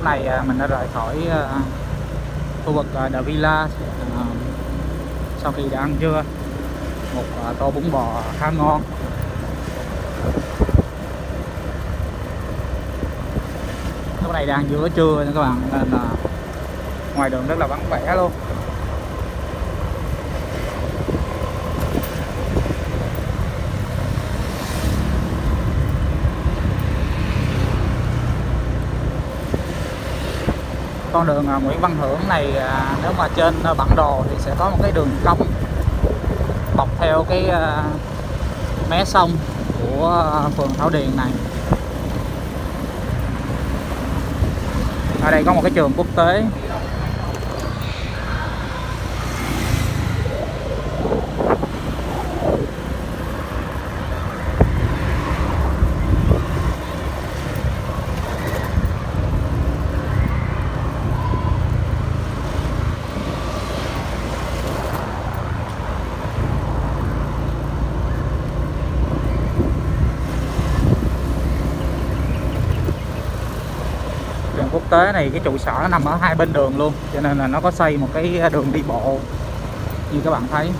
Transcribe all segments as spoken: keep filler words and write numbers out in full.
này mình đã rời khỏi khu vực The Villa sau khi đã ăn trưa một tô bún bò khá ngon. Lúc này đang giữa trưa nha các bạn, nên là ngoài đường rất là vắng vẻ luôn. Con đường Nguyễn Văn Hưởng này nếu mà trên bản đồ thì sẽ có một cái đường cong bọc theo cái mé sông của phường Thảo Điền này. Ở đây có một cái trường quốc tế. Quốc tế này cái trụ sở nó nằm ở hai bên đường luôn, cho nên là nó có xây một cái đường đi bộ như các bạn thấy.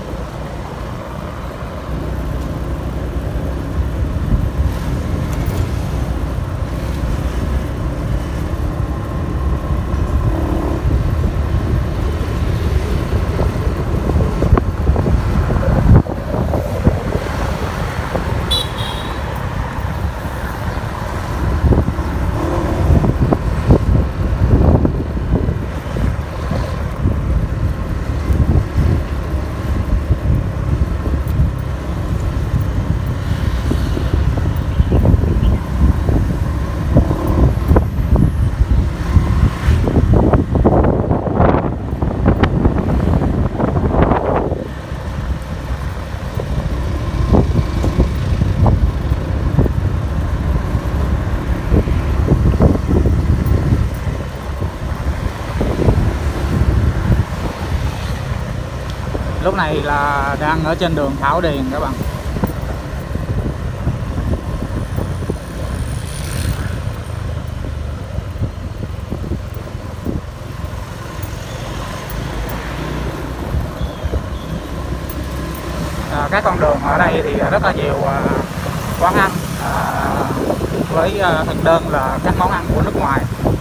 Lúc này là đang ở trên đường Thảo Điền các bạn. À, các con đường ở đây thì rất là nhiều à, quán ăn à, với à, thực đơn là các món ăn của nước ngoài.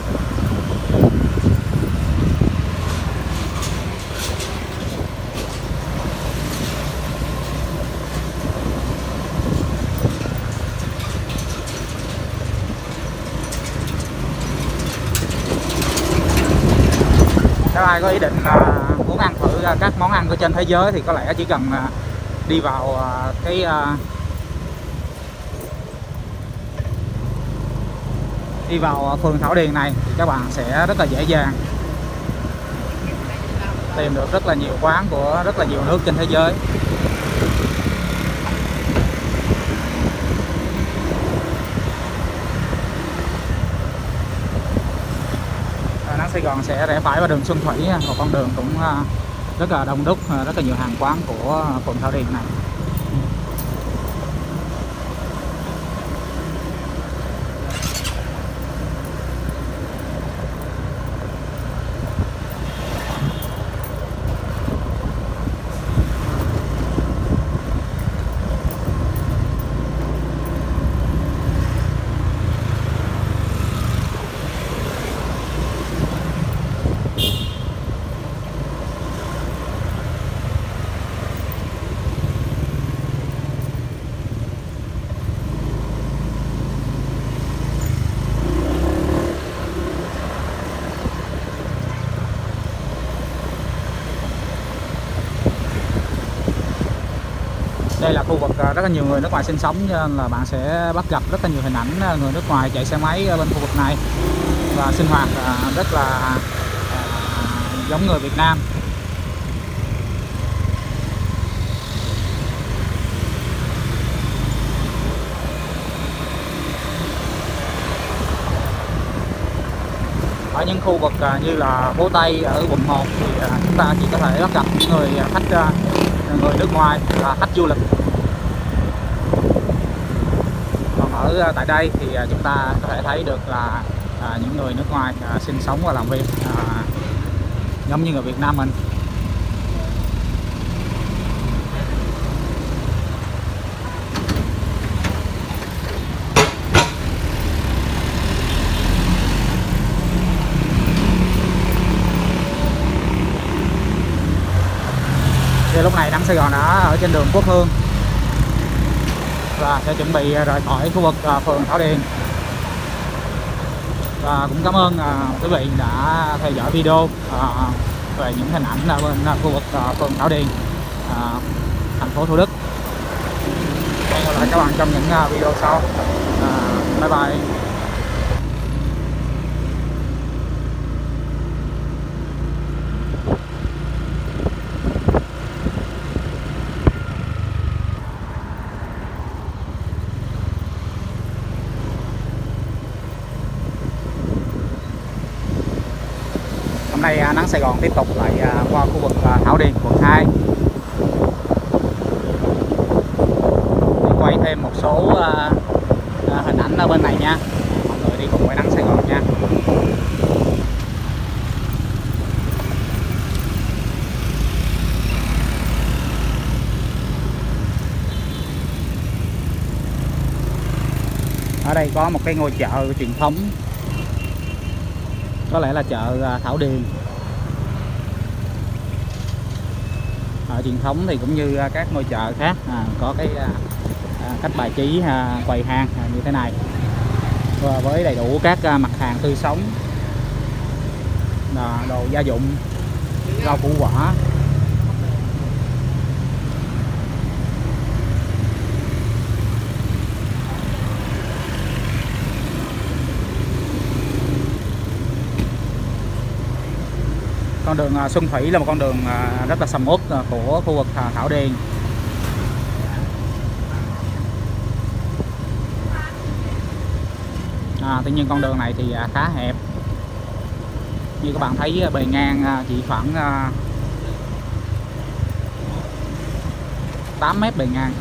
Nếu ai có ý định uh, muốn ăn thử uh, các món ăn của trên thế giới thì có lẽ chỉ cần uh, đi vào uh, cái uh, đi vào phường Thảo Điền này thì các bạn sẽ rất là dễ dàng tìm được rất là nhiều quán của rất là nhiều nước trên thế giới. Sài Gòn sẽ rẽ phải vào đường Xuân Thủy, một con đường cũng rất là đông đúc, rất là nhiều hàng quán của phường Thảo Điền này. Đây là khu vực rất là nhiều người nước ngoài sinh sống, nên là bạn sẽ bắt gặp rất là nhiều hình ảnh người nước ngoài chạy xe máy ở bên khu vực này và sinh hoạt rất là giống người Việt Nam. Ở những khu vực như là phố Tây ở quận một thì chúng ta chỉ có thể bắt gặp những người khách người nước ngoài là khách du lịch. Còn ở tại đây thì chúng ta có thể thấy được là à, những người nước ngoài à, sinh sống và làm việc à, giống như người Việt Nam mình. Thì lúc này Nắng Sài Gòn đã ở trên đường Quốc Hương và sẽ chuẩn bị rời khỏi khu vực uh, phường Thảo Điền. Và cũng cảm ơn uh, quý vị đã theo dõi video uh, về những hình ảnh ở bên uh, khu vực uh, phường Thảo Điền, uh, thành phố Thủ Đức. Hẹn gặp lại các bạn trong những uh, video sau. Uh, bye bye. Hôm nay Nắng Sài Gòn tiếp tục lại qua khu vực Thảo Điền, quận hai, để quay thêm một số hình ảnh ở bên này nha. Mọi người đi cùng với Nắng Sài Gòn nha. Ở đây có một cái ngôi chợ truyền thống, có lẽ là chợ Thảo Điền. Ở truyền thống thì cũng như các ngôi chợ khác à, có cái à, cách bài trí à, quầy hàng à, như thế này, và với đầy đủ các à, mặt hàng tươi sống, à, đồ gia dụng, rau củ quả. Con đường Xuân Thủy là một con đường rất là sầm uất của khu vực Thảo Điền. À, tuy nhiên con đường này thì khá hẹp. Như các bạn thấy bề ngang chỉ khoảng tám mét bề ngang.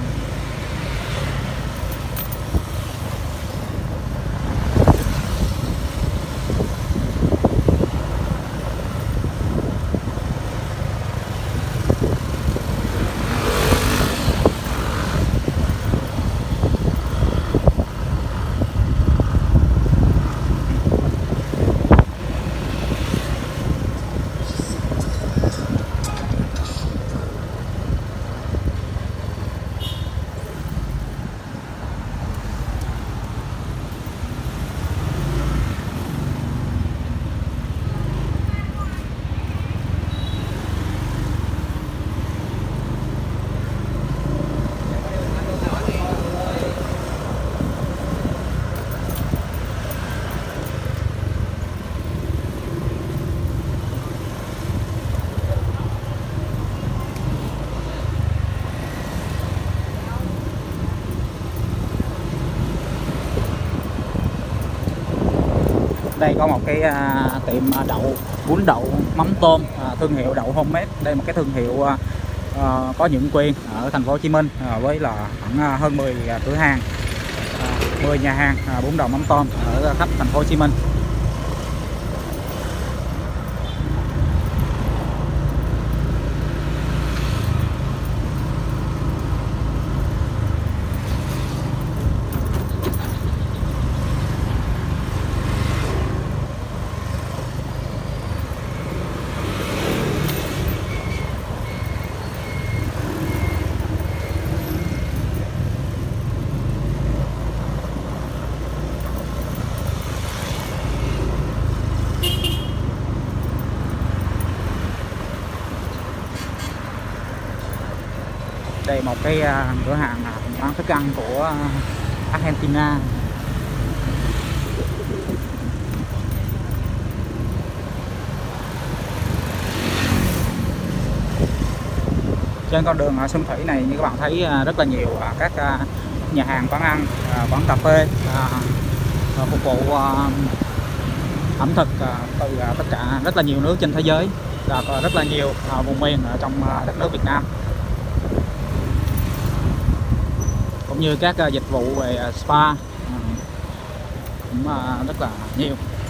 Đây có một cái à, tiệm đậu, bún đậu mắm tôm à, thương hiệu đậu Homemade. Đây là một cái thương hiệu à, à, có nhượng quyền ở thành phố Hồ Chí Minh à, với là khoảng hơn mười cửa hàng, à, mười nhà hàng à, bún đậu mắm tôm ở khắp thành phố Hồ Chí Minh. Đây một cái cửa hàng bán thức ăn của Argentina. Trên con đường Xuân Thủy này như các bạn thấy rất là nhiều các nhà hàng, quán ăn, quán cà phê phục vụ ẩm thực từ tất cả rất là nhiều nước trên thế giới và rất là nhiều vùng miền ở trong đất nước Việt Nam, cũng như các dịch vụ về spa cũng rất là nhiều.